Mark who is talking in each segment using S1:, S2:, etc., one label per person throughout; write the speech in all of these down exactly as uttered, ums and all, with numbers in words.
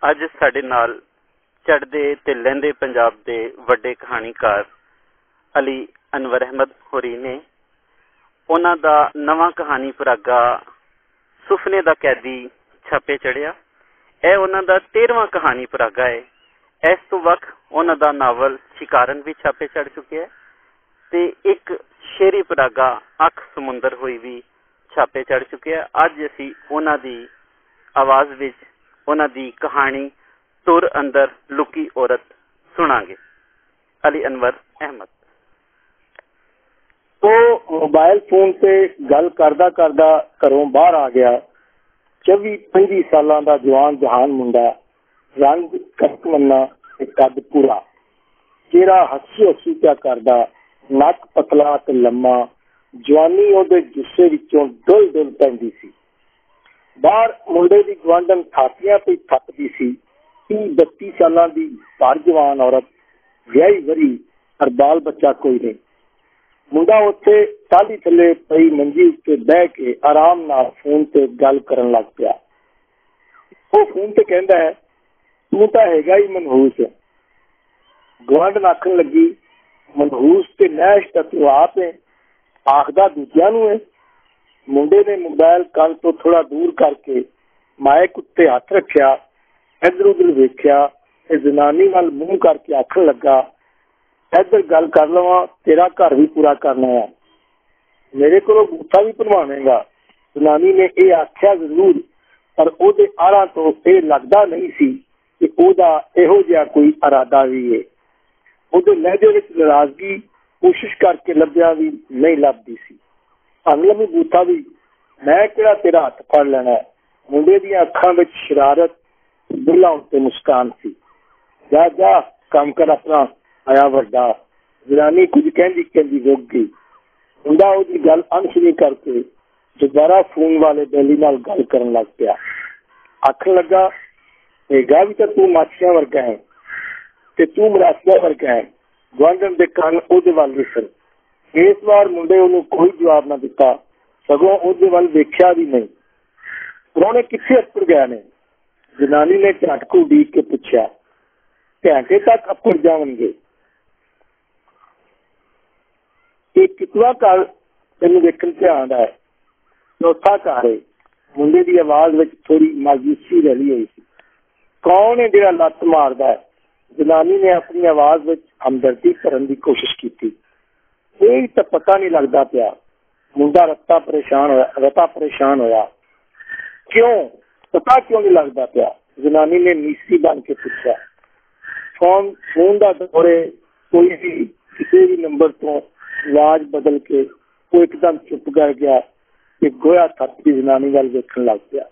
S1: ਅੱਜ ਸਾਡੇ ਨਾਲ ਚੜ੍ਹਦੇ ਤੇ ਲਹਿੰਦੇ ਪੰਜਾਬ ਦੇ ਵੱਡੇ ਕਹਾਣੀਕਾਰ ਅਲੀ ਅਨਵਰ ਅਹਿਮਦ ਹੋਰੀ ਨੇ। ਉਹਨਾਂ ਦਾ ਨਵਾਂ ਕਹਾਣੀ ਪਰਾਗਾ ਸੁਪਨੇ ਦਾ ਕੈਦੀ ਛਾਪੇ ਚੜ੍ਹਿਆ। ਇਹ ਉਹਨਾਂ ਦਾ ਤੇਰਵਾਂ ਕਹਾਣੀ ਪਰਾਗਾ ਹੈ। ਇਸ ਤੋਂ ਵੱਖ ਉਹਨਾਂ ਦਾ ਨਾਵਲ ਸ਼ਿਕਾਰਨ ਵੀ ਛਾਪੇ ਚੜ੍ਹ ਚੁੱਕਿਆ ਤੇ ਇੱਕ ਸ਼ੇਰੀ ਪਰਾਗਾ ਅੱਖ ਸਮੁੰਦਰ ਹੋਈ ਵੀ ਛਾਪੇ ਚੜ੍ਹ ਚੁੱਕਿਆ। ਅੱਜ ਅਸੀਂ ਉਹਨਾਂ ਦੀ ਆਵਾਜ਼ ਵਿੱਚ ਉਹਨਾਂ ਦੀ ਕਹਾਣੀ ਤੁਰ ਅੰਦਰ ਲੁਕੀ ਔਰਤ ਸੁਣਾਂਗੇ। ਅਲੀ ਅਨਵਰ ਅਹਿਮਦ।
S2: ਉਹ ਮੋਬਾਇਲ ਫੋਨ ਤੇ ਗੱਲ ਕਰਦਾ ਕਰਦਾ ਘਰੋਂ ਬਾਹਰ ਆ ਗਿਆ। ਚੌਵੀ ਪੰਜੀ ਸਾਲਾਂ ਦਾ ਜਵਾਨ ਜਹਾਨ ਮੁੰਡਾ, ਰੰਗ ਕਸਮੰਨਾ ਤੇ ਕੱਦ ਪੂਰਾ, ਚਿਹਰਾ ਹੱਸੂ ਹੱਸੂ ਪਿਆ ਕਰਦਾ, ਨੱਕ ਪਤਲਾ ਤੇ ਲੰਮਾ, ਜਵਾਨੀ ਉਹਦੇ ਜੁੱਸੇ ਵਿੱਚੋਂ ਡੁੱਲ ਡੁੱਲ ਪੈਂਦੀ ਸੀ। ਬਾਹਰ ਮੁੰਡੇ ਦੀ ਗੁਆਂਢਣ ਥਾਪੀਆਂ ਤੇ ਥੱਪਦੀ ਸੀ। ਤੀਹ ਬੱਤੀ ਸਾਲਾਂ ਦੀ ਭਰ ਜਵਾਨ ਔਰਤ, ਵਿਆਹੀ ਵਰੀ, ਪਰ ਬਾਲ ਬੱਚਾ ਕੋਈ ਨਹੀਂ। ਮੁੰਡਾ ਉੱਥੇ ਟਾਹਲੀ ਥੱਲੇ ਪਈ ਮੰਜੀ ਉੱਤੇ ਬਹਿ ਕੇ ਆਰਾਮ ਨਾਲ ਫੋਨ ਤੇ ਗੱਲ ਕਰਨ ਲੱਗ ਪਿਆ। ਉਹ ਫੋਨ ਤੇ ਕਹਿੰਦਾ ਹੈ, ਤੂੰ ਤਾਂ ਹੈਗਾ ਹੀ ਮਨਹੂਸ। ਗੁਆਂਢਣ ਆਖਣ ਲੱਗੀ, ਮਨਹੂਸ ਤੇ ਨੈਸ਼ ਤਾਂ ਤੂੰ ਆਪ ਹੈ, ਆਖਦਾ ਦੂਜਿਆਂ ਨੂੰ ਹੈ। ਮੁੰਡੇ ਨੇ ਮੋਬਾਇਲ ਕੰਨ ਤੋਂ ਥੋੜਾ ਦੂਰ ਕਰਕੇ ਮਾਈਕ ਉੱਤੇ ਹੱਥ ਰੱਖਿਆ, ਇੱਧਰ ਉੱਧਰ ਵੇਖਿਆ ਤੇ ਜ਼ਨਾਨੀ ਵੱਲ ਮੂੰਹ ਕਰਕੇ ਆਖਣ ਲੱਗਾ, ਇੱਧਰ ਗੱਲ ਕਰ ਲਵਾਂ, ਤੇਰਾ ਘਰ ਵੀ ਪੂਰਾ ਕਰਨਾ ਹੈ, ਮੇਰੇ ਕੋਲੋਂ ਬੂਥਾ ਵੀ ਭਰਵਾਵੇਂਗਾ। ਜ਼ਨਾਨੀ ਨੇ ਇਹ ਆਖਿਆ ਜ਼ਰੂਰ, ਪਰ ਉਹਦੇ ਆਰਾਂ ਤੋਂ ਇਹ ਲੱਗਦਾ ਨਹੀਂ ਸੀ ਕਿ ਉਹਦਾ ਇਹੋ ਜਿਹਾ ਕੋਈ ਇਰਾਦਾ ਵੀ ਹੈ। ਉਹਦੇ ਲਹਿਜੇ ਵਿੱਚ ਨਾਰਾਜ਼ਗੀ ਕੋਸ਼ਿਸ਼ ਕਰਕੇ ਲੱਭਿਆ ਵੀ ਨਹੀਂ ਲੱਭਦੀ ਸੀ। ਅਗਲਮੀ ਬੂਥਾ ਵੀ, ਮੈਂ ਕਿਹੜਾ ਤੇਰਾ ਹੱਥ ਫੜ ਲੈਣਾ। ਮੁੰਡੇ ਦੀਆਂ ਅੱਖਾਂ ਵਿੱਚ ਸ਼ਰਾਰਤ, ਬੁੱਲਾਂ ਉੱਤੇ ਮੁਸਕਾਨ ਸੀ। ਜਾ ਜਾ ਕੰਮ ਕਰ ਆਪਣਾ, ਆਇਆ ਵੱਡਾ। ਜ਼ਨਾਨੀ ਕੁਝ ਕਹਿੰਦੀ ਕਹਿੰਦੀ ਰੁਕ ਗਈ। ਮੁੰਡਾ ਉਹਦੀ ਗੱਲ ਅਣਸੁਣੀ ਕਰਕੇ ਦੁਬਾਰਾ ਫੋਨ ਵਾਲੇ ਬੈਲੀ ਨਾਲ ਗੱਲ ਕਰਨ ਲੱਗ ਪਿਆ। ਆਖਣ ਲੱਗਾ, ਹੈਗਾ ਵੀ ਤਾਂ ਤੂੰ ਮਾਛੀਆਂ ਵਰਗਾ ਹੈ ਤੇ ਤੂੰ ਮਰਾਸੀਆਂ ਵਰਗਾ ਹੈ। ਗੁਆਂਢਣ ਦੇ ਕੰਨ ਉਹਦੇ ਵੱਲ ਵਿਸਰ। ਇਸ ਵਾਰ ਮੁੰਡੇ ਉਹਨੂੰ ਕੋਈ ਜਵਾਬ ਨਾ ਦਿੱਤਾ, ਸਗੋਂ ਉਹਦੇ ਵੱਲ ਵੇਖਿਆ ਵੀ ਨਹੀਂ। ਪ੍ਰਾਹੁਣੇ ਕਿੱਥੇ ਅੱਪੜ ਗਏ ਨੇ? ਜ਼ਨਾਨੀ ਨੇ ਝਟਕ ਉਡੀਕ ਕੇ ਪੁੱਛਿਆ। ਘੰਟੇ ਤੱਕ ਅੱਪੜ ਜਾਣਗੇ। ਇਹ ਕਿਤਵਾ ਘਰ ਤੈਨੂੰ ਵੇਖਣ ਤੇ ਆਉਂਦਾ ਹੈ? ਚੌਥਾ ਘਰ ਹੈ। ਮੁੰਡੇ ਦੀ ਆਵਾਜ਼ ਵਿੱਚ ਥੋੜੀ ਮਾਯੂਸੀ ਰਲੀ ਹੋਈ ਸੀ। ਕੌਣ ਹੈ ਜਿਹੜਾ ਲੱਤ ਮਾਰਦਾ ਹੈ? ਜ਼ਨਾਨੀ ਨੇ ਆਪਣੀ ਆਵਾਜ਼ ਵਿੱਚ ਹਮਦਰਦੀ ਭਰਨ ਦੀ ਕੋਸ਼ਿਸ਼ ਕੀਤੀ। ਇਹ ਤਾਂ ਪਤਾ ਨਹੀਂ ਲੱਗਦਾ ਪਿਆ। ਮੁੰਡਾ ਰਤਾ ਪਰੇਸ਼ਾਨ ਹੋਇਆ ਰਤਾ ਪਰੇਸ਼ਾਨ ਹੋਇਆ ਕਿਉਂ ਪਤਾ ਕਿਉਂ ਨਹੀਂ ਲੱਗਦਾ ਪਿਆ? ਜ਼ਨਾਨੀ ਨੇ ਨੀਸੀ ਬਣ ਕੇ ਪੁੱਛਿਆ। ਫੋਨ ਫੋਨ ਦਾ ਦੌਰੇ ਕੋਈ ਵੀ ਕਿਸੇ ਵੀ ਨੰਬਰ ਤੋਂ ਆਵਾਜ਼ ਬਦਲ ਕੇ ਉਹ ਇੱਕਦਮ ਚੁੱਪ ਕਰ ਗਿਆ ਤੇ ਗੋਇਆ ਥੱਕ ਦੀ ਜ਼ਨਾਨੀ ਵੱਲ ਵੇਖਣ ਲੱਗ ਪਿਆ।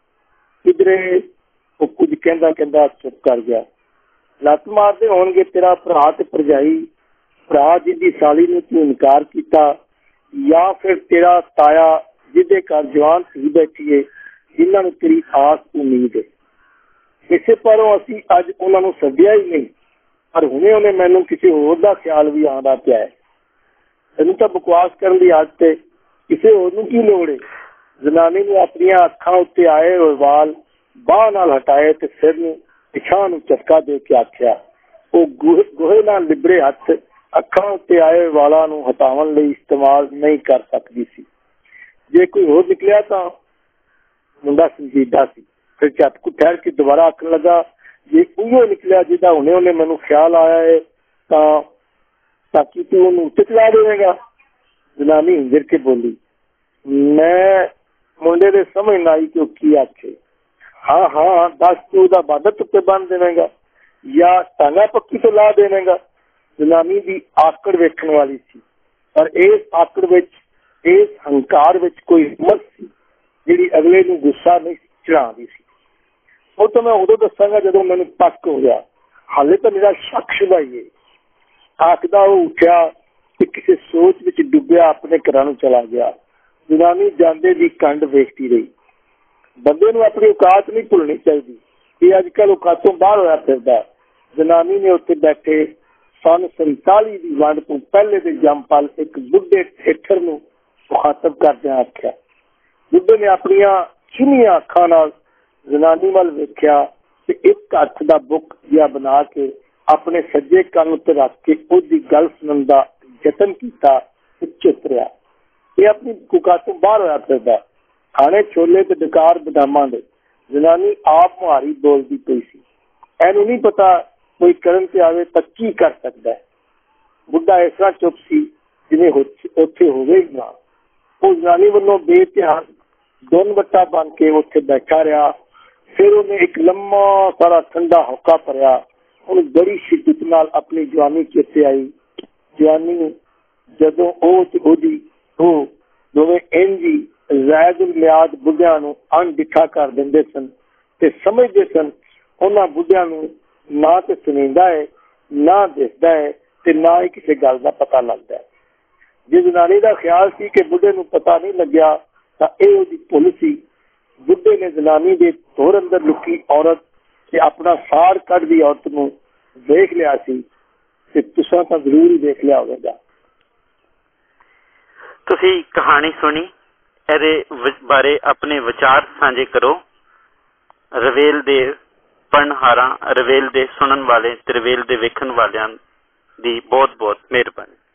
S2: ਕਿਧਰੇ ਉਹ ਕੁਝ ਕਹਿੰਦਾ ਕਹਿੰਦਾ ਚੁੱਪ ਕਰ ਗਿਆ। ਲੱਤ ਮਾਰਦੇ ਹੋਣਗੇ ਤੇਰਾ ਭਰਾ ਤੇ ਭਰਜਾਈ, ਭਰਾ ਜਿਹਦੀ ਸਾਲੀ ਨੂੰ ਤੂੰ ਇਨਕਾਰ ਕੀਤਾ, ਜਾਂ ਫਿਰ ਤੇਰਾ ਤਾਇਆ ਜਿਹਦੇ ਘਰ ਜਵਾਨ ਧੀ ਬੈਠੀ ਏ, ਜਿਨ੍ਹਾਂ ਨੂੰ ਤੇਰੀ ਆਸ ਉਮੀਦ ਹੈ। ਇਸੇ ਪਰੋਂ ਅਸੀਂ ਅੱਜ ਉਹਨਾਂ ਨੂੰ ਸੱਦਿਆ ਹੀ ਨਹੀਂ, ਪਰ ਹੁਣੇ ਉਹਨੇ ਮੈਨੂੰ ਕਿਸੇ ਹੋਰ ਦਾ ਖਿਆਲ ਵੀ ਆਉਂਦਾ ਪਿਆ ਹੈ। ਤੈਨੂੰ ਤਾਂ ਬਕਵਾਸ ਕਰਨ ਦੀ ਆਦਤ ਹੈ, ਕਿਸੇ ਹੋਰ ਨੂੰ ਕੀ ਲੋੜ ਹੈ? ਜ਼ਨਾਨੀ ਨੇ ਆਪਣੀਆਂ ਅੱਖਾਂ ਉੱਤੇ ਆਏ ਹੋਏ ਵਾਲ ਬਾਂਹ ਨਾਲ ਹਟਾਏ ਤੇ ਸਿਰ ਨੂੰ ਪਿਛਾਂਹ ਨੂੰ ਝਟਕਾ ਦੇ ਕੇ ਆਖਿਆ। ਉਹ ਗੋਹੇ ਗੋਹੇ ਨਾਲ ਲਿਬੜੇ ਹੱਥ ਅੱਖਾਂ ਉੱਤੇ ਆਏ ਵਾਲਾਂ ਨੂੰ ਹਟਾਉਣ ਲਈ ਇਸਤੇਮਾਲ ਨਹੀਂ ਕਰ ਸਕਦੀ ਸੀ। ਜੇ ਕੋਈ ਹੋਰ ਨਿਕਲਿਆ ਤਾਂ ਮੁੰਡਾ ਸੰਜੀਦਾ ਸੀ। ਫਿਰ ਝਟਕੂ ਠਹਿਰ ਕੇ ਦੁਬਾਰਾ ਆਖਣ ਲੱਗਾ, ਜੇ ਉਹ ਨਿਕਲਿਆ ਜਿਹਦਾ ਹੁਣੇ ਉਹਨੇ ਮੈਨੂੰ ਖਿਆਲ ਆਇਆ ਹੈ ਤਾਂ ਤਾਂ ਕੀ ਤੂੰ ਉਹਨੂੰ ਉੱਤੇ ਚਲਾ ਦੇਵੇਗਾ? ਜ਼ਨਾਨੀ ਹਿੰਜਰ ਕੇ ਬੋਲੀ। ਮੈਂ ਮੁੰਡੇ ਦੇ ਸਮਝ ਨਾ ਆਈ ਕਿ ਉਹ ਕੀ ਆਖੇ। ਹਾਂ ਹਾਂ ਦੱਸ, ਤੂੰ ਉਹਦਾ ਬਾਦਤ ਉੱਤੇ ਬੰਨ ਦੇਵੇਗਾ ਜਾਂ ਟਾਂਗਾ ਪੱਕੀ ਤੋਂ ਲਾ ਦੇਵੇਗਾ? ਜ਼ਨਾਨੀ ਦੀ ਆਕੜ ਵੇਖਣ ਵਾਲੀ ਸੀ, ਪਰ ਇਸ ਆਕੜ ਵਿੱਚ, ਇਸ ਹੰਕਾਰ ਵਿੱਚ ਕੋਈ ਹਿੰਮਤ ਸੀ ਜਿਹੜੀ ਅਗਲੇ ਨੂੰ ਗੁੱਸਾ ਨਹੀਂ ਚੜਾਉਂਦੀ ਸੀ। ਉਹ ਤਾਂ ਮੈਂ ਉਦੋਂ ਦੱਸਾਂਗਾ ਜਦੋਂ ਮੈਨੂੰ ਪੱਕ ਹੋ ਗਿਆ, ਹਾਲੇ ਤਾਂ ਮੇਰਾ ਸ਼ੱਕ ਸ਼ੁਬਾ ਹੀ ਹੈ। ਆਖਦਾ ਉਹ ਉੱਠਿਆ ਤੇ ਕਿਸੇ ਸੋਚ ਵਿੱਚ ਡੁੱਬਿਆ ਆਪਣੇ ਘਰਾਂ ਨੂੰ ਚਲਾ ਗਿਆ। ਜ਼ਨਾਨੀ ਜਾਂਦੇ ਦੀ ਕੰਡ ਵੇਖਦੀ ਰਹੀ। ਬੰਦੇ ਨੂੰ ਆਪਣੀ ਔਕਾਤ ਨਹੀਂ ਭੁੱਲਣੀ ਚਾਹੀਦੀ। ਇਹ ਅੱਜ ਕੱਲ੍ਹ ਔਕਾਤੋਂ ਬਾਹਰ ਹੋਇਆ ਫਿਰਦਾ। ਜ਼ਨਾਨੀ ਨੇ ਉੱਥੇ ਬੈਠੇ ਸਨ ਸੰਤਾਲੀ ਦੀ ਵੰਡ ਤੋਂ ਪਹਿਲੇ ਦੇ ਜੰਮਪਲ ਇੱਕ ਬੁੱਢੇ ਠੇਠਰ ਨੂੰ ਮੁਖਾਤਬ ਕਰਦਿਆਂ ਆਖਿਆ। ਬੁੱਢੇ ਨੇ ਆਪਣੀਆਂ ਚੁੰਨੀਆਂ ਅੱਖਾਂ ਨਾਲ ਜ਼ਨਾਨੀ ਵੱਲ ਵੇਖਿਆ ਤੇ ਇੱਕ ਹੱਥ ਦਾ ਬੁੱਕ ਜਿਹਾ ਬਣਾ ਕੇ ਆਪਣੇ ਸੱਜੇ ਕੰਨ ਉੱਤੇ ਰੱਖ ਕੇ ਉਹਦੀ ਗੱਲ ਸੁਣਨ ਦਾ ਯਤਨ ਕੀਤਾ ਤੇ ਚੁੱਪ ਰਿਹਾ। ਇਹ ਆਪਣੀ ਕੁਕਾ ਤੋਂ ਬਾਹਰ ਹੋਇਆ ਫਿਰਦਾ। ਖਾਣੇ ਛੋਲੇ ਤੇ ਡਕਾਰ ਬਦਾਮਾਂ ਦੇ ਜਨਾਨੀ ਆਪ ਮੁਹਾਰੀ ਬੋਲਦੀ ਪਈ ਸੀ। ਇਹਨੂੰ ਨਹੀਂ ਪਤਾ ਕੋਈ ਕਰਨ ਤੇ ਆਵੇ ਤਾਂ ਕੀ ਕਰ ਸਕਦਾ ਹੈ। ਬੁੱਢਾ ਇਸ ਤਰ੍ਹਾਂ ਚੁੱਪ ਸੀ ਜਿਵੇਂ ਉੱਥੇ ਹੋਵੇ ਹੀ ਨਾ। ਉਹ ਜਨਾਨੀ ਵੱਲੋਂ ਬੇਧਿਆਨ ਦੋਨ ਵੱਟਾ ਬਣ ਕੇ ਉੱਥੇ ਬੈਠਾ ਰਿਹਾ। ਫਿਰ ਉਹਨੇ ਇੱਕ ਲੰਮਾ ਸਾਰਾ ਠੰਡਾ ਹੌਕਾ ਭਰਿਆ। ਉਹਨੂੰ ਬੜੀ ਸ਼ਿੱਦਤ ਨਾਲ ਆਪਣੀ ਜਵਾਨੀ ਚੇਤੇ ਆਈ। ਜਵਾਨੀ ਜਦੋਂ ਉਹ ਤੇ ਉਹਦੀ ਉਹ ਦੋਵੇਂ ਇੰਝ ਹੀ ਜ਼ਾਇਦ ਮਿਆਦ ਬੁੱਢਿਆਂ ਨੂੰ ਅਣਡਿੱਠਾ ਕਰ ਦਿੰਦੇ ਸਨ ਤੇ ਸਮਝਦੇ ਸਨ ਉਹਨਾਂ ਬੁੱਢਿਆਂ ਨੂੰ ਨਾ ਤੇ ਸੁਣੀਂਦਾ ਹੈ, ਨਾ ਦਿਸਦਾ ਹੈ ਤੇ ਨਾ ਹੀ ਕਿਸੇ ਗੱਲ ਦਾ ਪਤਾ ਲੱਗਦਾ ਹੈ। ਜੇ ਜਨਾਨੀ ਦਾ ਖਿਆਲ ਸੀ ਕਿ ਬੁੱਢੇ ਨੂੰ ਪਤਾ ਨਹੀਂ ਲੱਗਿਆ ਤਾਂ ਇਹ ਉਹਦੀ ਭੁੱਲ ਸੀ। ਬੁੱਢੇ ਨੇ ਜਨਾਨੀ ਦੇ ਧੁਰ ਅੰਦਰ ਲੁਕੀ ਔਰਤ ਤੇ ਆਪਣਾ ਸਾੜ ਕੱਢਦੀ ਔਰਤ ਨੂੰ ਦੇਖ ਲਿਆ ਸੀ ਤੇ ਤੁਸੀਂ ਤਾਂ ਜ਼ਰੂਰ ਹੀ ਦੇਖ ਲਿਆ ਹੋਵੇਗਾ।
S1: ਤੁਸੀਂ ਕਹਾਣੀ ਸੁਣੀ, ਇਹਦੇ ਬਾਰੇ ਆਪਣੇ ਵਿਚਾਰ ਸਾਂਝੇ ਕਰੋ। ਰਵੇਲ ਦੇ ਪੜਨਹਾਰਾਂ, ਰਵੇਲ ਦੇ ਸੁਣਨ ਵਾਲੇ ਤੇ ਰਵੇਲ ਦੇ ਵੇਖਣ ਵਾਲਿਆਂ ਦੀ ਬਹੁਤ ਬਹੁਤ ਮਿਹਰਬਾਨੀ।